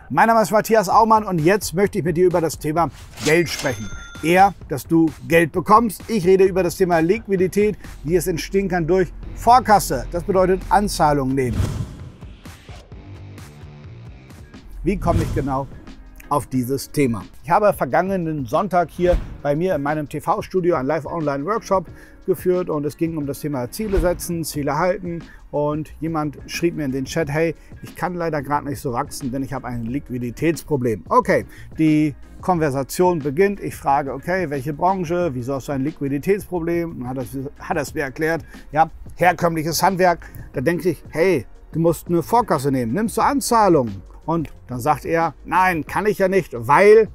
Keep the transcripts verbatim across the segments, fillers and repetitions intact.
Mein Name ist Matthias Aumann und jetzt möchte ich mit dir über das Thema Geld sprechen. Eher, dass du Geld bekommst. Ich rede über das Thema Liquidität, wie es entstehen kann durch Vorkasse. Das bedeutet Anzahlung nehmen. Wie komme ich genau auf dieses Thema? Ich habe vergangenen Sonntag hier bei mir in meinem T V-Studio einen Live-Online-Workshop geführt und es ging um das Thema Ziele setzen, Ziele halten und jemand schrieb mir in den Chat, hey, ich kann leider gerade nicht so wachsen, denn ich habe ein Liquiditätsproblem. Okay, die Konversation beginnt. Ich frage, okay, welche Branche, wieso hast du ein Liquiditätsproblem? Dann hat er, hat er es mir erklärt, ja, herkömmliches Handwerk. Da denke ich, hey, du musst eine Vorkasse nehmen, nimmst du Anzahlungen? Und dann sagt er, nein, kann ich ja nicht, weil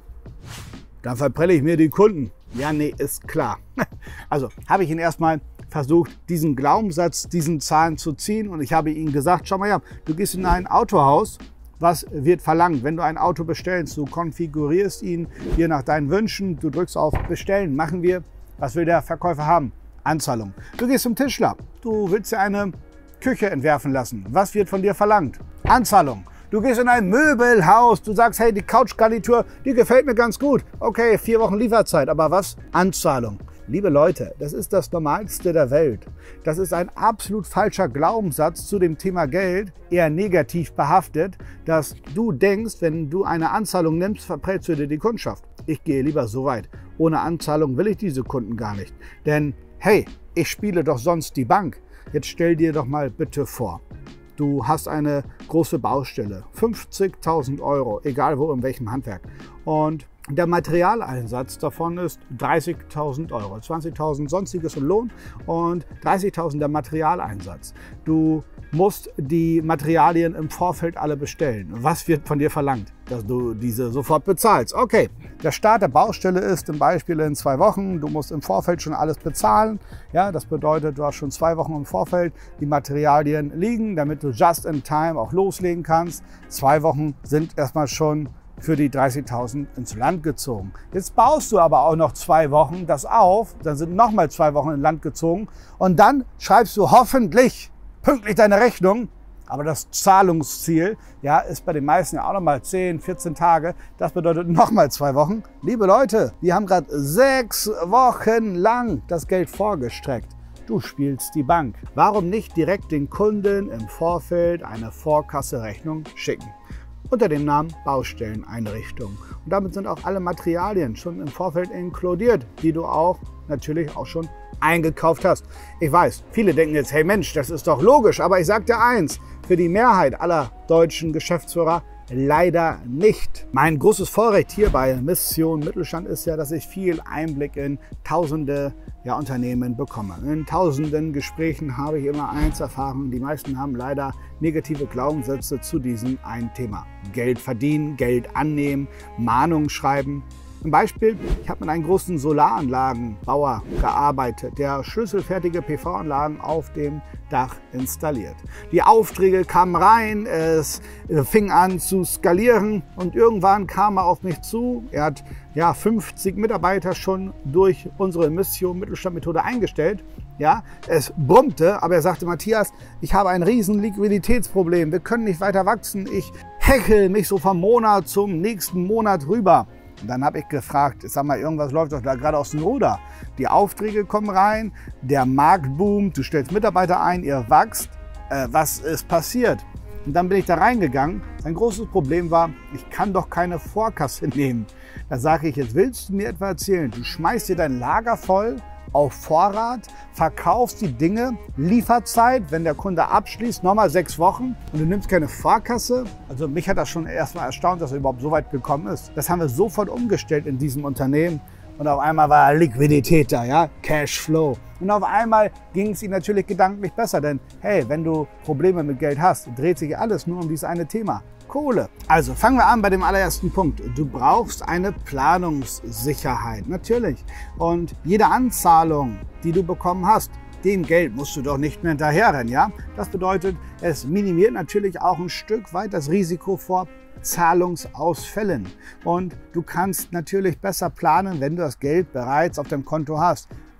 dann verprelle ich mir die Kunden. Ja, nee, ist klar. Also habe ich ihn erstmal versucht, diesen Glaubenssatz, diesen Zahlen zu ziehen und ich habe ihm gesagt, schau mal her, du gehst in ein Autohaus, was wird verlangt? Wenn du ein Auto bestellst, du konfigurierst ihn hier nach deinen Wünschen, du drückst auf Bestellen, machen wir, was will der Verkäufer haben? Anzahlung. Du gehst zum Tischler, du willst dir eine Küche entwerfen lassen, was wird von dir verlangt? Anzahlung. Du gehst in ein Möbelhaus, du sagst, hey, die Couchgarnitur, die gefällt mir ganz gut. Okay, vier Wochen Lieferzeit, aber was? Anzahlung. Liebe Leute, das ist das Normalste der Welt. Das ist ein absolut falscher Glaubenssatz zu dem Thema Geld, eher negativ behaftet, dass du denkst, wenn du eine Anzahlung nimmst, verprellst du dir die Kundschaft. Ich gehe lieber so weit. Ohne Anzahlung will ich diese Kunden gar nicht. Denn, hey, ich spiele doch sonst die Bank. Jetzt stell dir doch mal bitte vor, du hast eine große Baustelle, fünfzigtausend Euro, egal wo, in welchem Handwerk. Und der Materialeinsatz davon ist dreißigtausend Euro, zwanzigtausend sonstiges und Lohn und dreißigtausend der Materialeinsatz. Du musst die Materialien im Vorfeld alle bestellen. Was wird von dir verlangt? Dass du diese sofort bezahlst. Okay, der Start der Baustelle ist zum Beispiel in zwei Wochen. Du musst im Vorfeld schon alles bezahlen. Ja, das bedeutet, du hast schon zwei Wochen im Vorfeld die Materialien liegen, damit du just in time auch loslegen kannst. Zwei Wochen sind erstmal schon für die dreißigtausend ins Land gezogen. Jetzt baust du aber auch noch zwei Wochen das auf, dann sind nochmal zwei Wochen ins Land gezogen und dann schreibst du hoffentlich pünktlich deine Rechnung, aber das Zahlungsziel ja, ist bei den meisten ja auch nochmal zehn, vierzehn Tage. Das bedeutet nochmal zwei Wochen. Liebe Leute, wir haben gerade sechs Wochen lang das Geld vorgestreckt. Du spielst die Bank. Warum nicht direkt den Kunden im Vorfeld eine Vorkasse-Rechnung schicken? Unter dem Namen Baustelleneinrichtung. Und damit sind auch alle Materialien schon im Vorfeld inkludiert, die du auch natürlich auch schon eingekauft hast. Ich weiß, viele denken jetzt, hey Mensch, das ist doch logisch, aber ich sage dir eins, für die Mehrheit aller deutschen Geschäftsführer leider nicht. Mein großes Vorrecht hier bei Mission Mittelstand ist ja, dass ich viel Einblick in tausende ja, Unternehmen bekomme. In tausenden Gesprächen habe ich immer eins erfahren, die meisten haben leider negative Glaubenssätze zu diesem ein Thema. Geld verdienen, Geld annehmen, Mahnung schreiben. Ein Beispiel, ich habe mit einem großen Solaranlagenbauer gearbeitet, der schlüsselfertige P V-Anlagen auf dem Dach installiert. Die Aufträge kamen rein, es fing an zu skalieren und irgendwann kam er auf mich zu. Er hat ja, fünfzig Mitarbeiter schon durch unsere Mission Mittelstand-Methode eingestellt. Ja, es brummte, aber er sagte, Matthias, ich habe ein riesen Liquiditätsproblem, wir können nicht weiter wachsen, ich heckel mich so vom Monat zum nächsten Monat rüber. Und dann habe ich gefragt, sag mal, irgendwas läuft doch da gerade aus dem Ruder. Die Aufträge kommen rein, der Markt boomt, du stellst Mitarbeiter ein, ihr wächst. Äh, was ist passiert? Und dann bin ich da reingegangen. Sein großes Problem war, ich kann doch keine Vorkasse nehmen. Da sage ich, jetzt willst du mir etwa erzählen, du schmeißt dir dein Lager voll auf Vorrat, verkaufst die Dinge, Lieferzeit, wenn der Kunde abschließt, nochmal sechs Wochen und du nimmst keine Vorkasse. Also mich hat das schon erstmal erstaunt, dass er überhaupt so weit gekommen ist. Das haben wir sofort umgestellt in diesem Unternehmen und auf einmal war Liquidität da, ja, Cashflow. Und auf einmal ging es ihm natürlich gedanklich besser, denn hey, wenn du Probleme mit Geld hast, dreht sich alles nur um dieses eine Thema. Kohle. Also fangen wir an bei dem allerersten Punkt. Du brauchst eine Planungssicherheit, natürlich. Und jede Anzahlung, die du bekommen hast, dem Geld musst du doch nicht mehr hinterherrennen, ja? Das bedeutet, es minimiert natürlich auch ein Stück weit das Risiko vor Zahlungsausfällen. Und du kannst natürlich besser planen, wenn du das Geld bereits auf deinem Konto hast.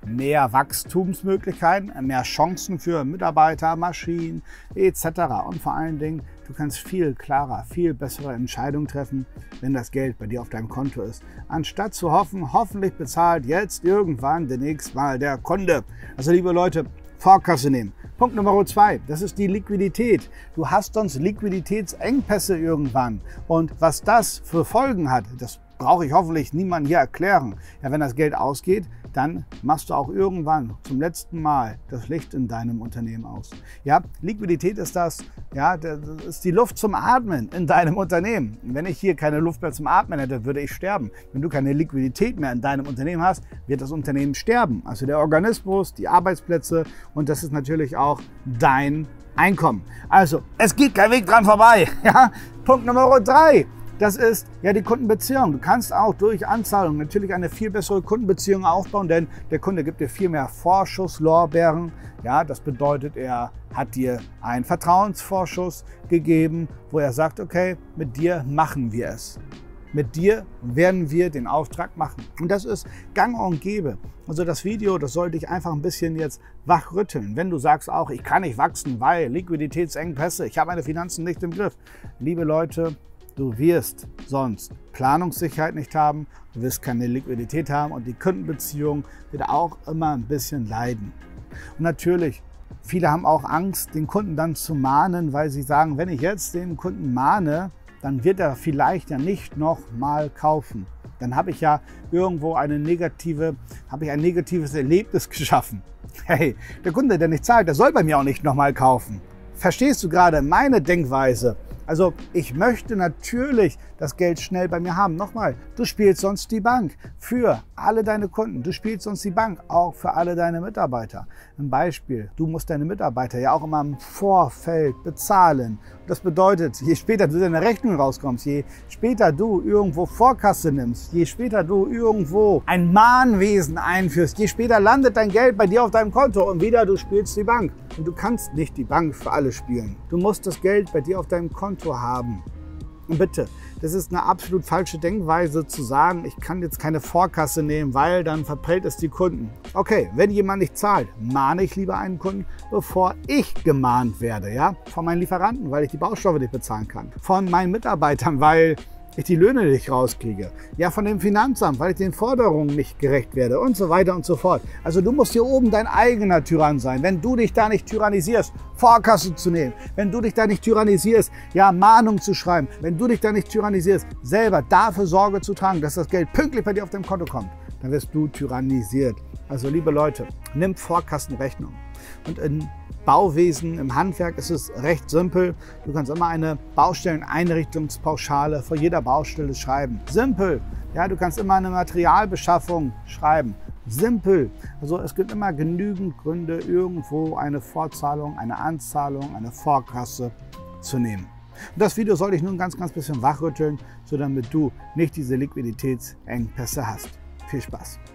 mehr Wachstumsmöglichkeiten, mehr Chancen für Mitarbeiter, Maschinen et cetera. Und vor allen Dingen, du kannst viel klarer, viel bessere Entscheidungen treffen, wenn das Geld bei dir auf deinem Konto ist. Anstatt zu hoffen, hoffentlich bezahlt jetzt irgendwann demnächst mal der Kunde. Also liebe Leute, Vorkasse nehmen. Punkt Nummer zwei, das ist die Liquidität. Du hast sonst Liquiditätsengpässe irgendwann. Und was das für Folgen hat, das brauche ich hoffentlich niemandem hier erklären. Ja, wenn das Geld ausgeht, dann machst du auch irgendwann zum letzten Mal das Licht in deinem Unternehmen aus. Ja, Liquidität ist das, ja, das ist die Luft zum Atmen in deinem Unternehmen. Wenn ich hier keine Luft mehr zum Atmen hätte, würde ich sterben. Wenn du keine Liquidität mehr in deinem Unternehmen hast, wird das Unternehmen sterben. Also der Organismus, die Arbeitsplätze und das ist natürlich auch dein Einkommen. Also, es geht kein Weg dran vorbei. Ja? Punkt Nummer drei. Das ist ja die Kundenbeziehung. Du kannst auch durch Anzahlung natürlich eine viel bessere Kundenbeziehung aufbauen, denn der Kunde gibt dir viel mehr Vorschusslorbeeren. Ja, das bedeutet, er hat dir einen Vertrauensvorschuss gegeben, wo er sagt, okay, mit dir machen wir es. Mit dir werden wir den Auftrag machen. Und das ist gang und gäbe. Also das Video, das soll dich einfach ein bisschen jetzt wachrütteln. Wenn du sagst auch, ich kann nicht wachsen, weil Liquiditätsengpässe, ich habe meine Finanzen nicht im Griff. Liebe Leute, du wirst sonst Planungssicherheit nicht haben, du wirst keine Liquidität haben und die Kundenbeziehung wird auch immer ein bisschen leiden. Und natürlich, viele haben auch Angst, den Kunden dann zu mahnen, weil sie sagen, wenn ich jetzt den Kunden mahne, dann wird er vielleicht ja nicht noch mal kaufen. Dann habe ich ja irgendwo eine negative, habe ich ein negatives Erlebnis geschaffen. Hey, der Kunde, der nicht zahlt, der soll bei mir auch nicht noch mal kaufen. Verstehst du gerade meine Denkweise? Also ich möchte natürlich das Geld schnell bei mir haben. Nochmal, du spielst sonst die Bank für alle deine Kunden. Du spielst sonst die Bank auch für alle deine Mitarbeiter. Ein Beispiel, du musst deine Mitarbeiter ja auch immer im Vorfeld bezahlen. Das bedeutet, je später du deine Rechnung rauskommst, je später du irgendwo Vorkasse nimmst, je später du irgendwo ein Mahnwesen einführst, je später landet dein Geld bei dir auf deinem Konto und wieder du spielst die Bank. Und du kannst nicht die Bank für alle spielen. Du musst das Geld bei dir auf deinem Konto haben. Und bitte, das ist eine absolut falsche Denkweise zu sagen, ich kann jetzt keine Vorkasse nehmen, weil dann verprellt es die Kunden. Okay, wenn jemand nicht zahlt, mahne ich lieber einen Kunden, bevor ich gemahnt werde. Ja? Von meinen Lieferanten, weil ich die Baustoffe nicht bezahlen kann. Von meinen Mitarbeitern, weil ich die Löhne nicht rauskriege. Ja, von dem Finanzamt, weil ich den Forderungen nicht gerecht werde und so weiter und so fort. Also du musst hier oben dein eigener Tyrann sein. Wenn du dich da nicht tyrannisierst, Vorkasse zu nehmen, wenn du dich da nicht tyrannisierst, ja, Mahnung zu schreiben, wenn du dich da nicht tyrannisierst, selber dafür Sorge zu tragen, dass das Geld pünktlich bei dir auf dein Konto kommt, dann wirst du tyrannisiert. Also liebe Leute, nimm Vorkassenrechnung. Und in Bauwesen, im Handwerk ist es recht simpel. Du kannst immer eine Baustelleneinrichtungspauschale vor jeder Baustelle schreiben. Simpel. Ja, du kannst immer eine Materialbeschaffung schreiben. Simpel. Also es gibt immer genügend Gründe, irgendwo eine Vorzahlung, eine Anzahlung, eine Vorkasse zu nehmen. Und das Video soll dich nun ganz, ganz bisschen wachrütteln, so damit du nicht diese Liquiditätsengpässe hast. Viel Spaß!